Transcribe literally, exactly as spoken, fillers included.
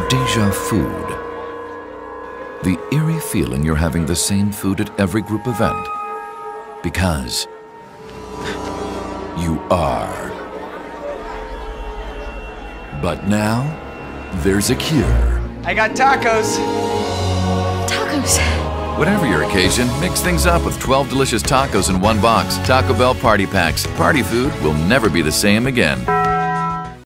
Déjà food. The eerie feeling you're having the same food at every group event. Because you are. But now, there's a cure. I got tacos. Tacos. Whatever your occasion, mix things up with twelve delicious tacos in one box. Taco Bell Party Packs. Party food will never be the same again.